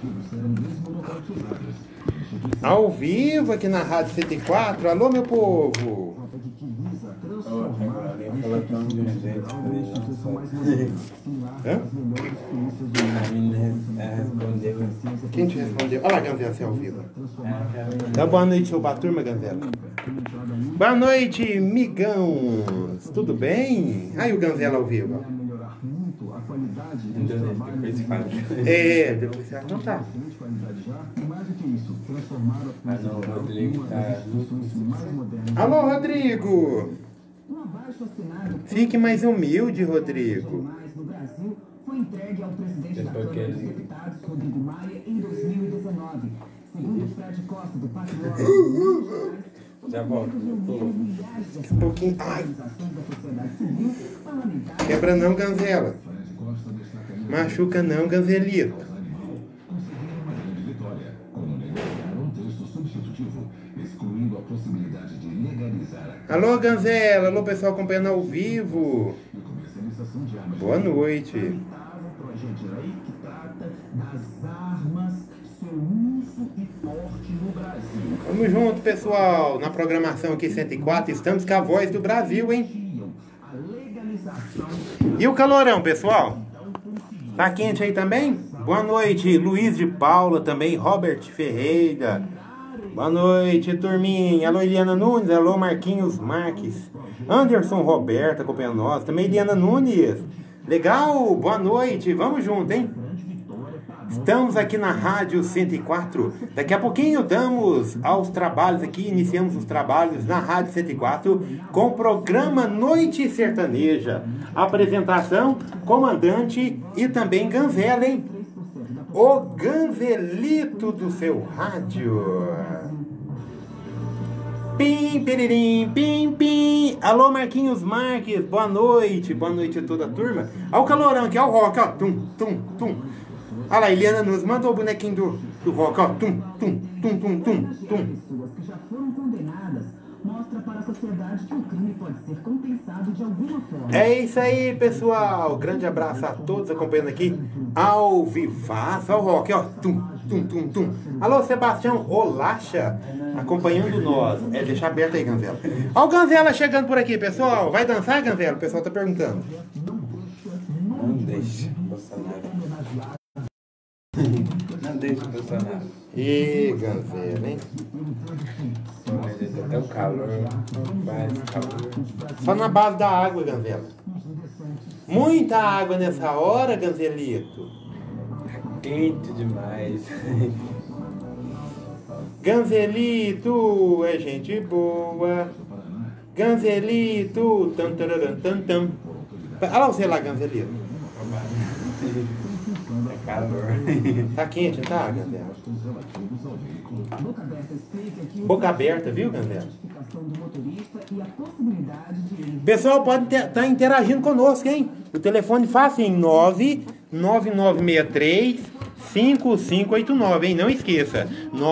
Ao vivo aqui na Rádio 104. Alô, meu povo. Quem te respondeu? Olha lá, Ganzela, você é ao vivo. Então, boa noite, show pra turma, Ganzela. Boa noite, migãos. Tudo bem? Aí o Ganzela ao vivo. Depois você vai contar. Alô, Rodrigo. Fique mais humilde, Rodrigo. Foi entregue ao presidente da Câmara dos Deputados, Rodrigo Maia, em 2019. Segundo Fred Costa, do Patriota. Já volto. Um pouquinho. Ai. Quebra não, Ganzela. Machuca não, Ganzelito. Alô, Ganzela. Alô, pessoal acompanhando ao vivo. Boa noite. Vamos junto, pessoal. Na programação aqui 104, estamos com a voz do Brasil, hein? E o calorão, pessoal? Tá quente aí também? Boa noite, Luiz de Paula também, Robert Ferreira. Boa noite, turminha. Alô, Eliana Nunes. Alô, Marquinhos Marques. Anderson Roberto acompanhando nós. Também Eliana Nunes. Legal, boa noite. Vamos junto, hein? Estamos aqui na Rádio 104. Daqui a pouquinho damos aos trabalhos aqui. Iniciamos os trabalhos na Rádio 104 com o programa Noite Sertaneja. Apresentação, comandante e também Ganzela, hein? O Ganzelito do seu rádio. Pim, peririm, pim, pim. Alô, Marquinhos Marques, boa noite a toda a turma. Olha o calorão aqui, olha o rock, ó. Tum, tum, tum. Olha lá, Eliana nos mandou o bonequinho do rock, ó. Tum, tum, tum, tum, tum, tum. Que já foram condenadas mostra para a sociedade que o crime pode ser compensado de alguma forma. É isso aí, pessoal. Grande abraço a todos acompanhando aqui ao vivaço. Olha o rock, ó. Tum, tum, tum, tum. Alô, Sebastião Olacha, acompanhando nós. Deixa aberto aí, Ganzela. Olha o Ganzela chegando por aqui, pessoal. Vai dançar, Ganzela? O pessoal tá perguntando. Não deixa, Bolsonaro. Não deixa, Bolsonaro. Ih, Ganzela, hein? Até o calor, faz calor. Só na base da água, Ganzela. Muita água nessa hora, Ganzelito. Quente demais. Ganzelito é gente boa. Ganzelito, tam, tararam, tam, tam. Olha lá você lá, Ganzelito. É calor. Tá quente, não tá, Ganzela? Boca aberta, viu, Ganzela? Pessoal, pode estar interagindo conosco, hein? O telefone fácil em 99963-5589, hein? Não esqueça.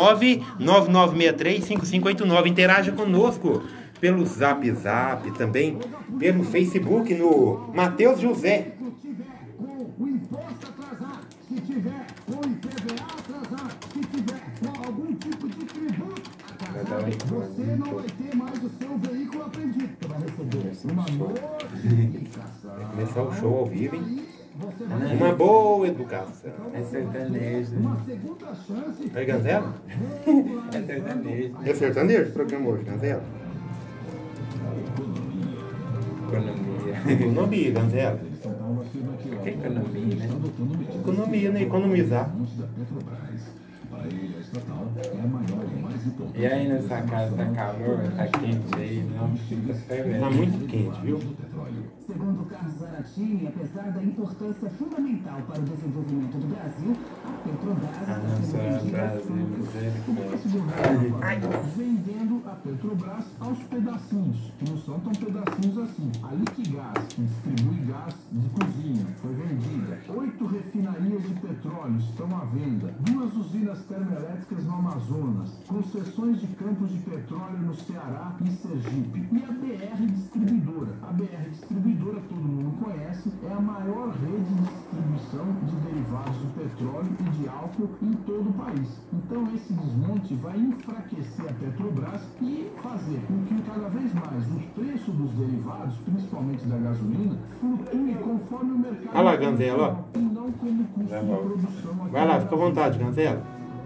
99963-5589. Interaja conosco pelo Zap Zap, também pelo Facebook, no Matheus José. O imposto atrasar, se tiver o IPVA atrasar, se tiver algum tipo de tributo atrasar, você não vai ter mais o seu veículo apreendido. Você vai receber uma notificação. Vai começar o show ao vivo, hein? Uma boa educação. É sertanejo. Uma segunda chance. É Ganzela? É sertanejo. É sertanejo o programa hoje, Ganzela? Economia. Economia, Ganzela. Que economia, né? Economia, né? Economizar. E aí nessa casa tá calor, tá quente aí, não? Fica fervendo. Tá muito quente, viu? Segundo Carlos Zaratini, apesar da importância fundamental para o desenvolvimento do Brasil, a Petrobras está sendo Brasil, vendendo a Petrobras aos pedacinhos, que não são tão pedacinhos assim. A Liquigás, que distribui gás de cozinha, foi vendida. 8 refinarias de petróleo estão à venda. 2 usinas termoelétricas no Amazonas. Concessões de campos de petróleo no Ceará e Sergipe. E a BR Distribuidora. A BR Distribuidora, todo mundo conhece, é a maior rede de distribuição de derivados do petróleo e de álcool em todo o país. Então esse desmonte vai enfraquecer a Petrobras e fazer com que cada vez mais o preço dos derivados, principalmente da gasolina, flutue conforme o mercado. Olha lá, Ganzela, ó. E não como custo de produção. Vai lá, fica à vontade, Ganzela.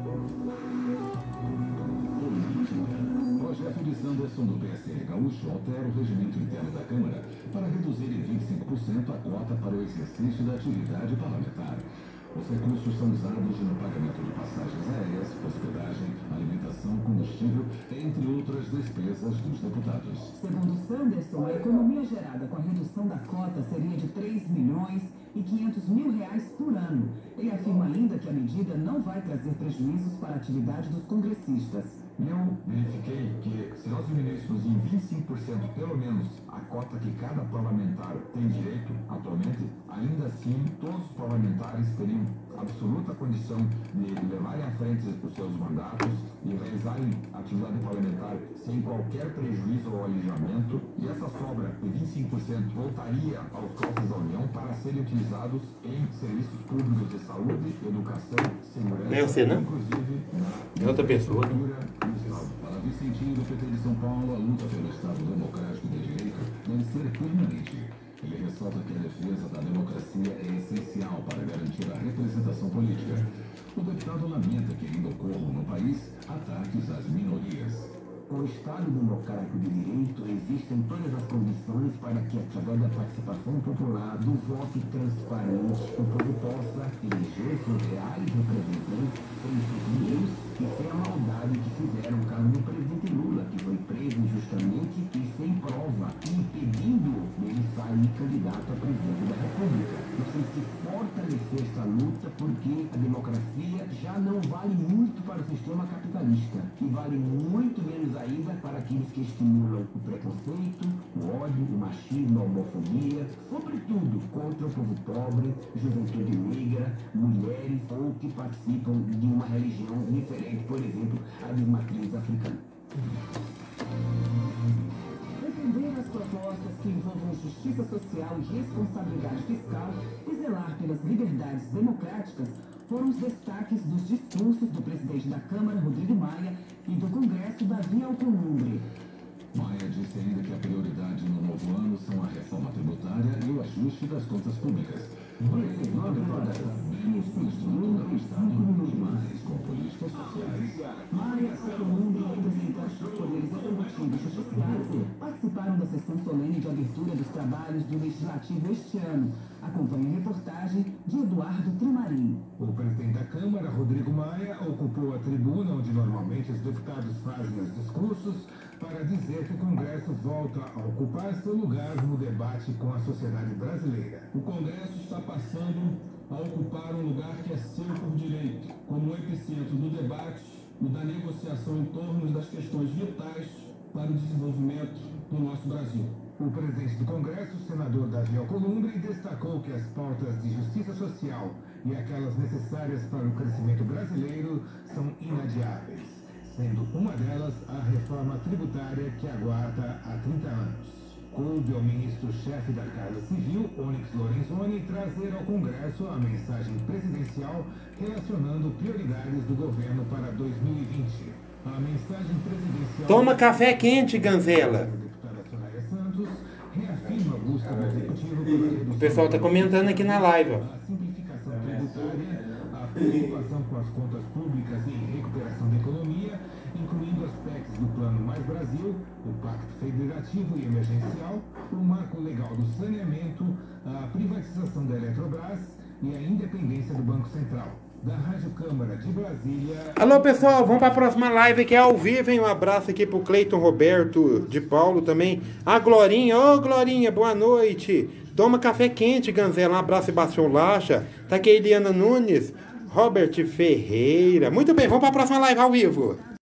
O chefe de Sanderson do PSL Gaúcho altera o regimento interno da Câmara para reduzir em 25% a cota para o exercício da atividade parlamentar. Os recursos são usados no pagamento de passagens aéreas, hospedagem, alimentação, combustível, entre outras despesas dos deputados. Segundo Sanderson, a economia gerada com a redução da cota seria de 3 milhões e 500 mil reais por ano. Ele afirma ainda que a medida não vai trazer prejuízos para a atividade dos congressistas. Eu verifiquei que se nós diminuíssemos em 25% pelo menos a cota que cada parlamentar tem direito atualmente, ainda assim todos os parlamentares teriam absoluta condição de levarem à frente os seus mandatos e realizarem a atividade parlamentar sem qualquer prejuízo ou alijamento, e essa sobra de 25% voltaria aos cofres da União para serem utilizados em serviços públicos de saúde, educação, segurança, Não é você, não? inclusive É outra pessoa, né? cultura e Estado. Para Vicentinho, do PT de São Paulo, a luta pelo Estado democrático de direito deve ser permanente. Ele ressalta que a defesa da democracia é essencial para garantir a representação política. O deputado lamenta que ainda ocorram no país ataques às minorias. Com o Estado democrático de direito, existem todas as condições para que, através da participação popular, do voto transparente, o povo possa eleger seus reais representantes sem sucumbidos e sem a maldade que fizeram o caso do presidente Lula, que foi preso injustamente e sem prova, impedindo ele sair candidato a presidente da República. Nós temos que fortalecer essa luta porque a democracia já não vale muito para o sistema capitalista e vale muito menos ainda para aqueles que estimulam o preconceito, o ódio, o machismo, a homofobia, sobretudo contra o povo pobre, juventude negra, mulheres ou que participam de uma religião diferente, por exemplo, a de matriz africana. Defender as propostas que envolvam justiça social e responsabilidade fiscal e zelar pelas liberdades democráticas foram os destaques dos discursos do presidente da Câmara, Rodrigo Maia, e do Congresso, Davi Alcolumbre. Maia disse ainda que a prioridade no novo ano são a reforma tributária e o ajuste das contas públicas. Maia defendeu menos estrutura do Estado e mais com políticas sociais. Maia, Alcolumbre e representantes dos poderes executivo e judiciário participaram da sessão solene de abertura dos trabalhos do Legislativo este ano. Acompanhe a reportagem de Eduardo Trimarim. O presidente da Câmara, Rodrigo Maia, ocupou a tribuna onde normalmente os deputados fazem os discursos para dizer que o Congresso volta a ocupar seu lugar no debate com a sociedade brasileira. O Congresso está passando a ocupar um lugar que é seu por direito, como o epicentro do debate e da negociação em torno das questões vitais para o desenvolvimento do nosso Brasil. O presidente do Congresso, senador Davi Alcolumbre, destacou que as pautas de justiça social e aquelas necessárias para o crescimento brasileiro são inadiáveis, sendo uma delas a reforma tributária que aguarda há 30 anos. Coube ao ministro-chefe da Casa Civil, Onyx Lorenzoni, trazer ao Congresso a mensagem presidencial relacionando prioridades do governo para 2020. A mensagem presidencial... Toma café quente, Ganzela. Reafirma a busca do executivo O pessoal está comentando aqui na live, ó. a simplificação tributária, a preocupação com as contas públicas e recuperação da economia, incluindo aspectos do Plano Mais Brasil, o Pacto Federativo e Emergencial, o marco legal do saneamento, a privatização da Eletrobras e a independência do Banco Central. Da Rádio Câmara de Brasília... Alô, pessoal, vamos para a próxima live que é ao vivo, hein? Um abraço aqui pro Cleiton Roberto de Paulo também. A Glorinha, ô Glorinha, boa noite. Toma café quente, Ganzela. Um abraço, Sebastião Lacha. Tá aqui a Eliana Nunes. Robert Ferreira. Muito bem, vamos para a próxima live ao vivo.